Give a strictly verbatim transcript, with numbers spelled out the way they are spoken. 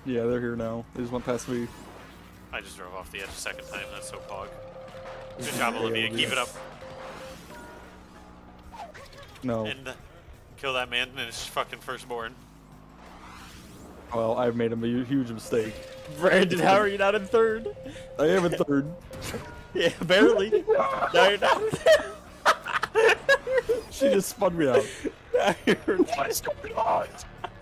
Yeah, they're here now. They just went past me. I just drove off the edge a second time. That's so pog. Good job, Olivia. Keep it up. No. And uh, kill that man and his fucking firstborn. Well, I've made a huge mistake. Brandon, how are you not in third? I am in third. Yeah, barely. No, you're not. She just spun me out. Now you're What is going on?